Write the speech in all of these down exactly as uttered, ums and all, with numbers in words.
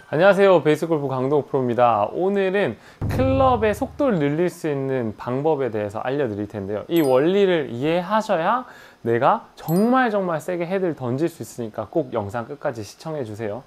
안녕하세요, 베이스골프 강동욱 프로입니다. 오늘은 클럽의 속도를 늘릴 수 있는 방법에 대해서 알려드릴 텐데요, 이 원리를 이해하셔야 내가 정말 정말 세게 헤드를 던질 수 있으니까 꼭 영상 끝까지 시청해 주세요.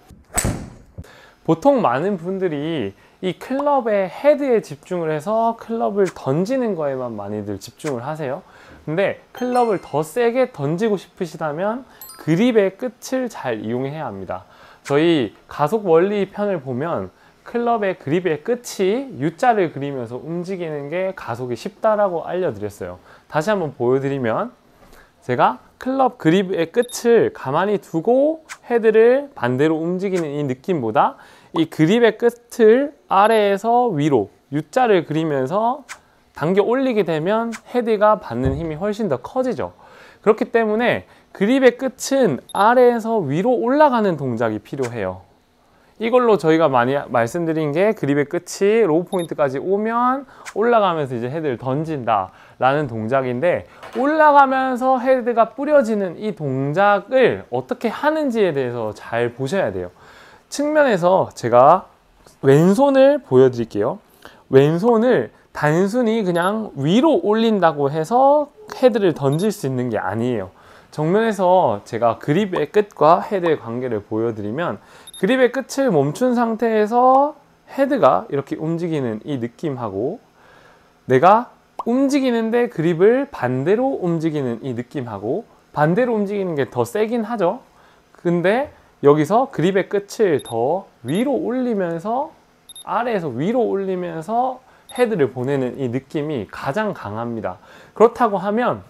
보통 많은 분들이 이 클럽의 헤드에 집중을 해서 클럽을 던지는 거에만 많이들 집중을 하세요. 근데 클럽을 더 세게 던지고 싶으시다면 그립의 끝을 잘 이용해야 합니다. 저희 가속 원리 편을 보면 클럽의 그립의 끝이 U자를 그리면서 움직이는 게 가속이 쉽다라고 알려드렸어요. 다시 한번 보여드리면, 제가 클럽 그립의 끝을 가만히 두고 헤드를 반대로 움직이는 이 느낌보다 이 그립의 끝을 아래에서 위로 U자를 그리면서 당겨 올리게 되면 헤드가 받는 힘이 훨씬 더 커지죠. 그렇기 때문에 그립의 끝은 아래에서 위로 올라가는 동작이 필요해요. 이걸로 저희가 많이 말씀드린 게, 그립의 끝이 로우 포인트까지 오면 올라가면서 이제 헤드를 던진다 라는 동작인데, 올라가면서 헤드가 뿌려지는 이 동작을 어떻게 하는지에 대해서 잘 보셔야 돼요. 측면에서 제가 왼손을 보여드릴게요. 왼손을 단순히 그냥 위로 올린다고 해서 헤드를 던질 수 있는 게 아니에요. 정면에서 제가 그립의 끝과 헤드의 관계를 보여드리면, 그립의 끝을 멈춘 상태에서 헤드가 이렇게 움직이는 이 느낌하고, 내가 움직이는데 그립을 반대로 움직이는 이 느낌하고, 반대로 움직이는 게 더 세긴 하죠. 근데 여기서 그립의 끝을 더 위로 올리면서, 아래에서 위로 올리면서 헤드를 보내는 이 느낌이 가장 강합니다. 그렇다고 하면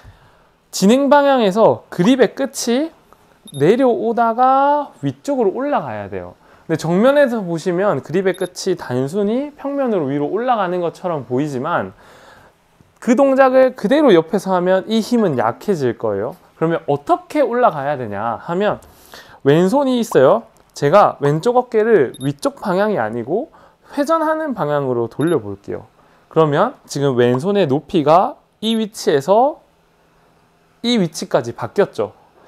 진행 방향에서 그립의 끝이 내려오다가 위쪽으로 올라가야 돼요. 근데 정면에서 보시면 그립의 끝이 단순히 평면으로 위로 올라가는 것처럼 보이지만, 그 동작을 그대로 옆에서 하면 이 힘은 약해질 거예요. 그러면 어떻게 올라가야 되냐 하면, 왼손이 있어요. 제가 왼쪽 어깨를 위쪽 방향이 아니고 회전하는 방향으로 돌려 볼게요. 그러면 지금 왼손의 높이가 이 위치에서 이 위치까지 바뀌었죠.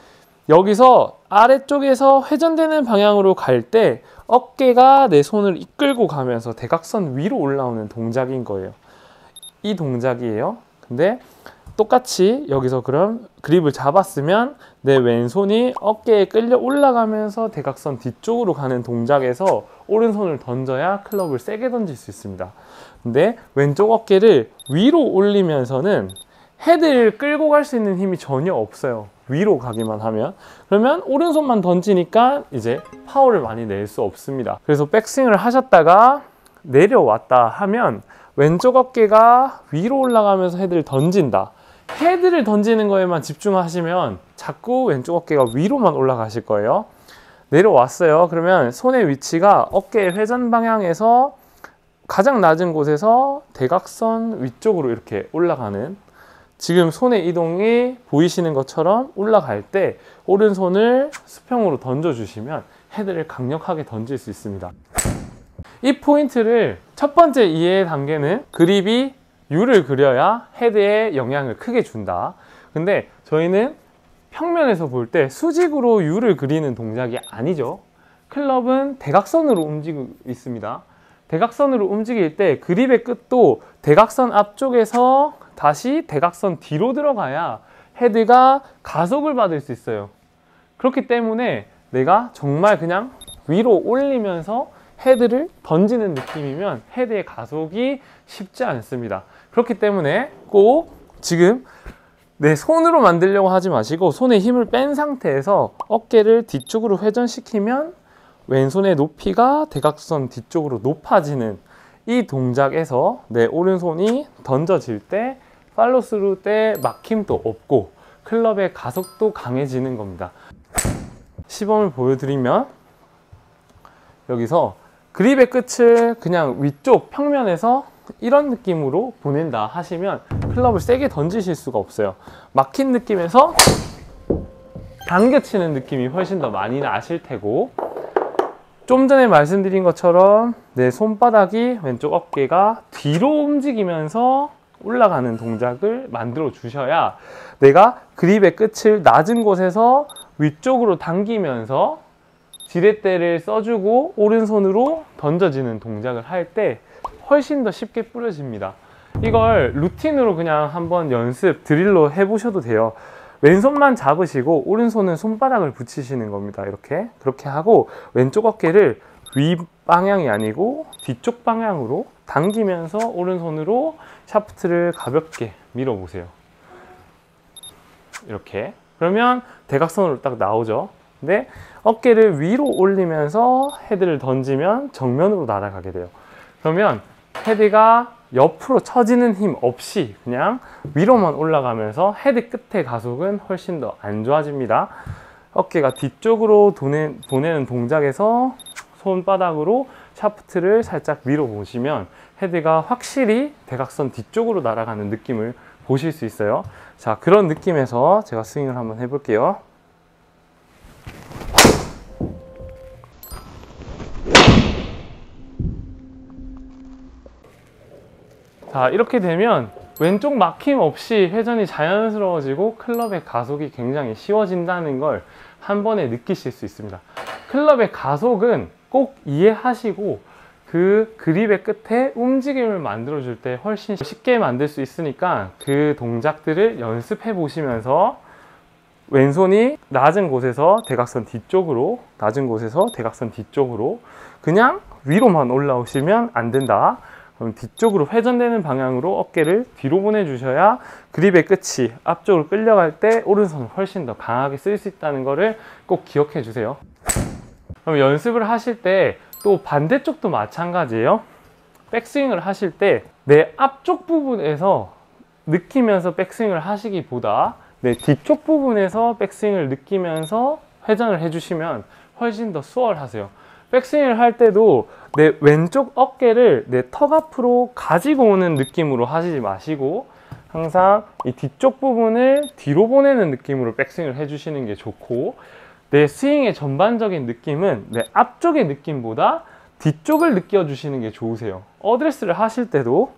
여기서 아래쪽에서 회전되는 방향으로 갈 때 어깨가 내 손을 이끌고 가면서 대각선 위로 올라오는 동작인 거예요. 이 동작이에요. 근데 똑같이 여기서 그럼 그립을 잡았으면 내 왼손이 어깨에 끌려 올라가면서 대각선 뒤쪽으로 가는 동작에서 오른손을 던져야 클럽을 세게 던질 수 있습니다. 근데 왼쪽 어깨를 위로 올리면서는 헤드를 끌고 갈 수 있는 힘이 전혀 없어요. 위로 가기만 하면. 그러면 오른손만 던지니까 이제 파워를 많이 낼 수 없습니다. 그래서 백스윙을 하셨다가 내려왔다 하면 왼쪽 어깨가 위로 올라가면서 헤드를 던진다. 헤드를 던지는 거에만 집중하시면 자꾸 왼쪽 어깨가 위로만 올라가실 거예요. 내려왔어요. 그러면 손의 위치가 어깨의 회전 방향에서 가장 낮은 곳에서 대각선 위쪽으로 이렇게 올라가는, 지금 손의 이동이 보이시는 것처럼 올라갈 때 오른손을 수평으로 던져주시면 헤드를 강력하게 던질 수 있습니다. 이 포인트를 첫 번째 이해 단계는 그립이 U를 그려야 헤드에 영향을 크게 준다. 근데 저희는 평면에서 볼 때 수직으로 U를 그리는 동작이 아니죠. 클럽은 대각선으로 움직이고 있습니다. 대각선으로 움직일 때 그립의 끝도 대각선 앞쪽에서 다시 대각선 뒤로 들어가야 헤드가 가속을 받을 수 있어요. 그렇기 때문에 내가 정말 그냥 위로 올리면서 헤드를 던지는 느낌이면 헤드의 가속이 쉽지 않습니다. 그렇기 때문에 꼭 지금 내 손으로 만들려고 하지 마시고 손에 힘을 뺀 상태에서 어깨를 뒤쪽으로 회전시키면 왼손의 높이가 대각선 뒤쪽으로 높아지는 이 동작에서 내 오른손이 던져질 때 팔로스루 때 막힘도 없고 클럽의 가속도 강해지는 겁니다. 시범을 보여드리면, 여기서 그립의 끝을 그냥 위쪽 평면에서 이런 느낌으로 보낸다 하시면 클럽을 세게 던지실 수가 없어요. 막힌 느낌에서 당겨치는 느낌이 훨씬 더 많이 나실 테고, 좀 전에 말씀드린 것처럼 내 손바닥이 왼쪽 어깨가 뒤로 움직이면서 올라가는 동작을 만들어 주셔야 내가 그립의 끝을 낮은 곳에서 위쪽으로 당기면서 지렛대를 써주고 오른손으로 던져지는 동작을 할 때 훨씬 더 쉽게 뿌려집니다. 이걸 루틴으로 그냥 한번 연습 드릴로 해보셔도 돼요. 왼손만 잡으시고 오른손은 손바닥을 붙이시는 겁니다. 이렇게 그렇게 하고 왼쪽 어깨를 위 방향이 아니고 뒤쪽 방향으로 당기면서 오른손으로 샤프트를 가볍게 밀어보세요. 이렇게. 그러면 대각선으로 딱 나오죠. 근데 어깨를 위로 올리면서 헤드를 던지면 정면으로 날아가게 돼요. 그러면 헤드가 옆으로 처지는 힘 없이 그냥 위로만 올라가면서 헤드 끝의 가속은 훨씬 더 안 좋아집니다. 어깨가 뒤쪽으로 도내, 보내는 동작에서 손바닥으로 샤프트를 살짝 밀어보시면 헤드가 확실히 대각선 뒤쪽으로 날아가는 느낌을 보실 수 있어요. 자, 그런 느낌에서 제가 스윙을 한번 해볼게요. 자, 이렇게 되면 왼쪽 막힘 없이 회전이 자연스러워지고 클럽의 가속이 굉장히 쉬워진다는 걸 한 번에 느끼실 수 있습니다. 클럽의 가속은 꼭 이해하시고 그 그립의 끝에 움직임을 만들어 줄 때 훨씬 쉽게 만들 수 있으니까 그 동작들을 연습해 보시면서 왼손이 낮은 곳에서 대각선 뒤쪽으로, 낮은 곳에서 대각선 뒤쪽으로 그냥 위로만 올라오시면 안 된다. 그럼 뒤쪽으로 회전되는 방향으로 어깨를 뒤로 보내주셔야 그립의 끝이 앞쪽으로 끌려갈 때 오른손을 훨씬 더 강하게 쓸 수 있다는 것을 꼭 기억해 주세요. 그럼 연습을 하실 때 또 반대쪽도 마찬가지예요. 백스윙을 하실 때 내 앞쪽 부분에서 느끼면서 백스윙을 하시기보다 내 뒤쪽 부분에서 백스윙을 느끼면서 회전을 해주시면 훨씬 더 수월하세요. 백스윙을 할 때도 내 왼쪽 어깨를 내 턱 앞으로 가지고 오는 느낌으로 하시지 마시고 항상 이 뒤쪽 부분을 뒤로 보내는 느낌으로 백스윙을 해주시는 게 좋고, 내 스윙의 전반적인 느낌은 내 앞쪽의 느낌보다 뒤쪽을 느껴주시는 게 좋으세요. 어드레스를 하실 때도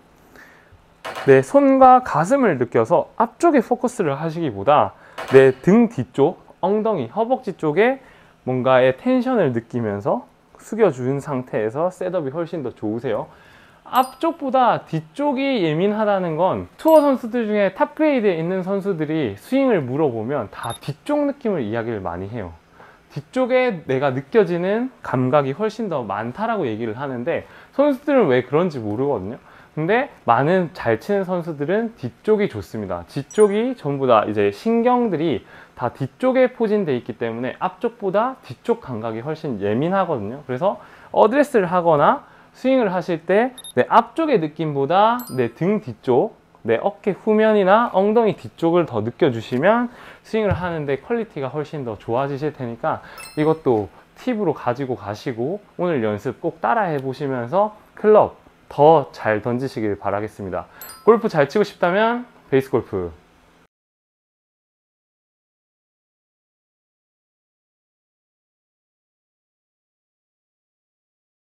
내 손과 가슴을 느껴서 앞쪽에 포커스를 하시기보다 내 등 뒤쪽, 엉덩이, 허벅지 쪽에 뭔가의 텐션을 느끼면서 숙여준 상태에서 셋업이 훨씬 더 좋으세요. 앞쪽보다 뒤쪽이 예민하다는 건 투어 선수들 중에 탑 그레이드에 있는 선수들이 스윙을 물어보면 다 뒤쪽 느낌을 이야기를 많이 해요. 뒤쪽에 내가 느껴지는 감각이 훨씬 더 많다라고 얘기를 하는데 선수들은 왜 그런지 모르거든요. 근데 많은 잘 치는 선수들은 뒤쪽이 좋습니다. 뒤쪽이 전부 다 이제 신경들이 다 뒤쪽에 포진되어 있기 때문에 앞쪽보다 뒤쪽 감각이 훨씬 예민하거든요. 그래서 어드레스를 하거나 스윙을 하실 때 내 앞쪽의 느낌보다 내 등 뒤쪽, 내 어깨 후면이나 엉덩이 뒤쪽을 더 느껴주시면 스윙을 하는데 퀄리티가 훨씬 더 좋아지실 테니까 이것도 팁으로 가지고 가시고 오늘 연습 꼭 따라해 보시면서 클럽 더 잘 던지시길 바라겠습니다. 골프 잘 치고 싶다면 베이스 골프